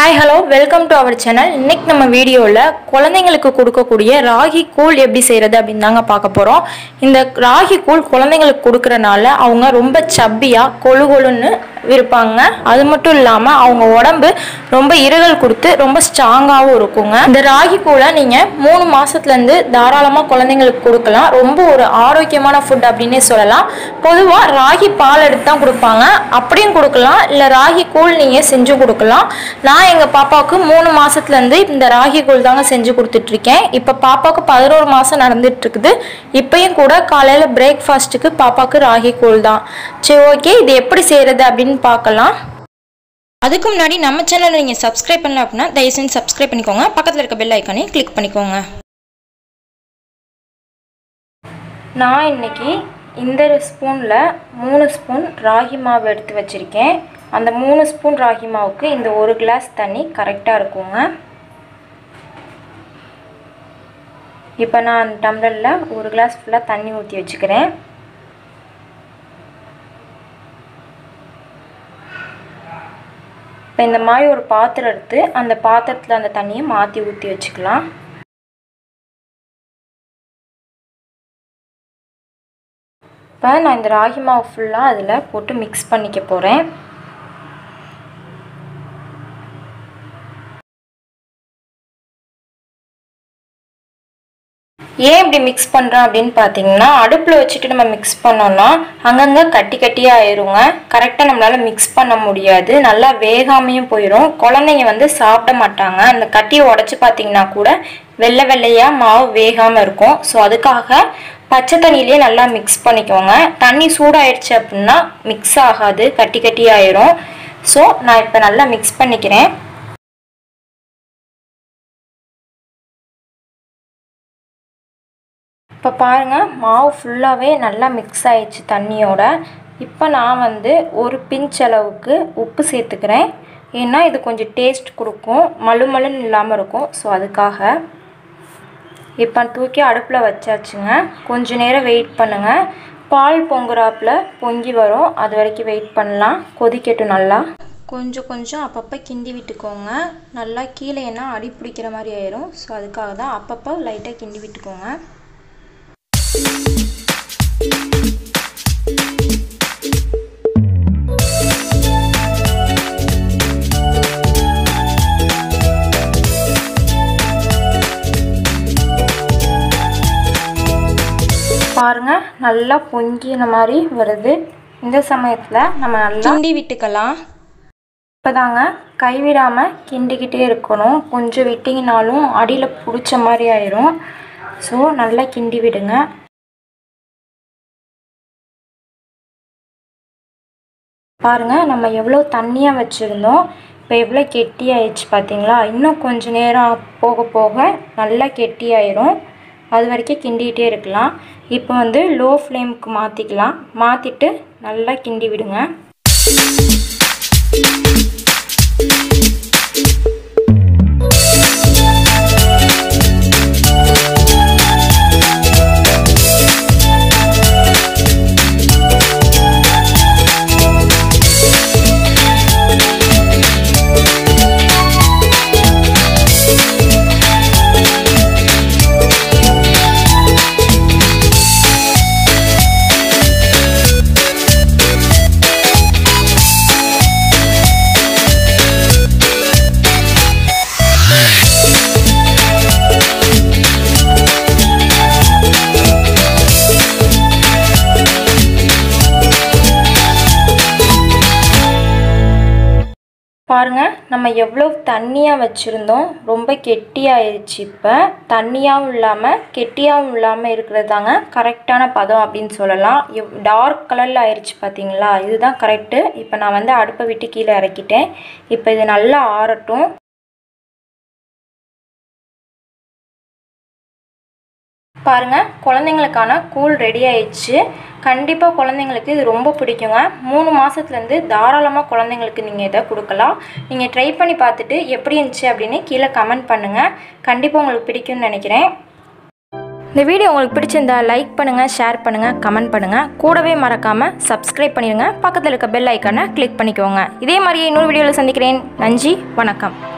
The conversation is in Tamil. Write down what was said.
Hi, hello, welcome to our channel. இன்னைக்கு நம்ம வீடியோல குழந்தைகளுக்கு கொடுக்கக்கூடிய ராகி கூழ் எப்படி செய்யறது அப்படினு தாங்க பார்க்க போறோம். இந்த ராகி கூழ் குழந்தைகளுக்கு கொடுக்கறனால அவங்க ரொம்ப சப்பியா கொழுகொழுன்னு இருப்பாங்க. அது மட்டும் இல்லாம அவங்க உடம்பு ரொம்ப இறுகல் கொடுத்து ரொம்ப ஸ்ட்ராங்காவும் இருக்குங்க. இந்த ராகி கூழை நீங்க 3 மாசத்துல இருந்து தாராளமா குழந்தைகளுக்கு கொடுக்கலாம். ரொம்ப ஒரு ஆரோக்கியமான ஃபுட் அப்படினே சொல்லலாம். பொதுவா ராகி பால் எடுத்து தான் கொடுப்பாங்க. அப்படியும் கொடுக்கலாம், இல்ல ராகி கூழ் நீங்க செஞ்சு கொடுக்கலாம். நான் எங்க பாப்பாவுக்கு 3 மாசத்துல இருந்து இந்த ராகி கூழ் தாங்க செஞ்சு கொடுத்துட்டு இருக்கேன். இப்ப பாப்பாவுக்கு 11 மாசம் நடந்துட்டு இருக்குது. இப்பயும் கூட காலையில பிரேக்ஃபாஸ்ட்டுக்கு பாப்பாவுக்கு ராகி கூழ் தான். சரி, ஓகே, இது எப்படி செய்யறது அப்படின்னு பார்க்கலாம். அதுக்கு முன்னாடி நம்ம சேனலை நீங்க சப்ஸ்கிரைப் பண்ணல அப்படின்னா தயவு செஞ்சு சப்ஸ்கிரைப் பண்ணிக்கோங்க. பக்கத்துல இருக்க பெல் ஐக்கானை கிளிக் பண்ணிக்கோங்க. நான் இன்னைக்கு இந்த ஸ்பூன்ல 3 ஸ்பூன் ராகி மாவு எடுத்து வச்சிருக்கேன். அந்த 3 ஸ்பூன் ராகி மாவுக்கு இந்த 1 கிளாஸ் தண்ணி கரெக்டாக இருக்குங்க. இப்போ நான் டம்ளரில் 1 கிளாஸ் ஃபுல்லாக தண்ணி ஊற்றி வச்சுக்கிறேன். இப்போ இந்த மாதிரி ஒரு பாத்திரம் எடுத்து அந்த பாத்திரத்தில் அந்த தண்ணியை மாற்றி ஊற்றி வச்சுக்கலாம். இப்போ நான் இந்த ராகி மாவு ஃபுல்லாக அதில் போட்டு மிக்ஸ் பண்ணிக்க போகிறேன். ஏன் இப்படி மிக்ஸ் பண்ணுறோம் அப்படின்னு பார்த்தீங்கன்னா, அடுப்பில் வச்சுட்டு நம்ம மிக்ஸ் பண்ணோன்னா அங்கங்கே கட்டி கட்டியாக ஆயிருங்க. கரெக்டாக நம்மளால் மிக்ஸ் பண்ண முடியாது, நல்லா வேகாமையும் போயிடும். குழந்தைங்க சாப்பிட மாட்டாங்க. அந்த கட்டியை உடச்சி பார்த்தீங்கன்னா கூட வெள்ளை வெள்ளையாக மாவு வேகாமல் இருக்கும். ஸோ அதுக்காக பச்சை தண்ணியிலே நல்லா மிக்ஸ் பண்ணிக்கோங்க. தண்ணி சூடாயிடுச்சு அப்படின்னா மிக்ஸ் ஆகாது, கட்டி கட்டி ஆயிரும். ஸோ நான் இப்போ நல்லா மிக்ஸ் பண்ணிக்கிறேன். இப்போ பாருங்கள், மாவு ஃபுல்லாகவே நல்லா மிக்ஸ் ஆயிடுச்சு தண்ணியோட. இப்போ நான் ஒரு பிஞ்ச் அளவுக்கு உப்பு சேர்த்துக்கிறேன். ஏன்னா இது கொஞ்சம் டேஸ்ட் கொடுக்கும், மழுமழுன்னு இல்லாமல் இருக்கும். ஸோ அதுக்காக இப்போ தூக்கி அடுப்பில் வச்சாச்சுங்க. கொஞ்ச நேரம் வெயிட் பண்ணுங்கள். பால் பொங்குறாப்பில் பொங்கி வரும், அது வரைக்கும் வெயிட் பண்ணலாம். கொதிக்கட்டும். நல்லா கொஞ்சம் அப்பப்போ கிண்டி விட்டுக்கோங்க. நல்லா கீழே ஏன்னா அடி பிடிக்கிற மாதிரி ஆயிரும். ஸோ அதுக்காக தான் அப்பப்போ லைட்டாக கிண்டி விட்டுக்கோங்க. பாருங்க, நல்லா பொங்கின மாதிரி வருது. இந்த சமயத்தில் நம்ம நல்லா கிண்டி விட்டுக்கலாம். இப்போதாங்க கைவிடாமல் கிண்டிக்கிட்டே இருக்கணும். கொஞ்சம் விட்டிங்கனாலும் அடியில் பிடிச்ச மாதிரி ஆயிரும். ஸோ நல்லா கிண்டி விடுங்க. பாருங்கள், நம்ம எவ்வளோ தண்ணியாக வச்சுருந்தோம், இப்போ எவ்வளோ கெட்டியாயிடுச்சு பார்த்தீங்களா? இன்னும் கொஞ்சம் நேரம் போக போக நல்லா கெட்டியாயிரும். அது வரைக்கும் கிண்டிகிட்டே இருக்கலாம். இப்போ லோ ஃப்ளேமுக்கு மாற்றிக்கலாம். மாற்றிட்டு நல்லா கிண்டி விடுங்க. பாருங்க, நம்ம எவ்வளோ தண்ணியாக வச்சுருந்தோம், ரொம்ப கெட்டியாயிருச்சு. இப்போ தண்ணியாகவும் இல்லாமல் கெட்டியாகவும் இல்லாமல் இருக்கிறது தாங்க கரெக்டான பதம் அப்படின்னு சொல்லலாம். டார்க் கலரில் ஆயிடுச்சு பார்த்தீங்களா? இதுதான் கரெக்டு. இப்போ நான் அடுப்பை விட்டு கீழே இறக்கிட்டேன். இப்போ இது நல்லா ஆறட்டும். பாருங்க, குழந்தைங்களுக்கான கூழ் ரெடி ஆயிடுச்சு. கண்டிப்பாக குழந்தைங்களுக்கு இது ரொம்ப பிடிக்குங்க. 3 மாதத்துலேருந்து தாராளமாக குழந்தைங்களுக்கு நீங்கள் இதை கொடுக்கலாம். நீங்கள் ட்ரை பண்ணி பார்த்துட்டு எப்படி இருந்துச்சு அப்படின்னு கீழே கமெண்ட் பண்ணுங்கள். கண்டிப்பாக உங்களுக்கு பிடிக்கும்னு நினைக்கிறேன். இந்த வீடியோ உங்களுக்கு பிடிச்சிருந்தா லைக் பண்ணுங்கள், ஷேர் பண்ணுங்கள், கமெண்ட் பண்ணுங்கள். கூடவே மறக்காமல் சப்ஸ்கிரைப் பண்ணிடுங்க. பக்கத்தில் இருக்க பெல் ஐக்கானை கிளிக் பண்ணிக்கோங்க. இதே மாதிரியே இன்னொரு வீடியோவில் சந்திக்கிறேன். நன்றி, வணக்கம்.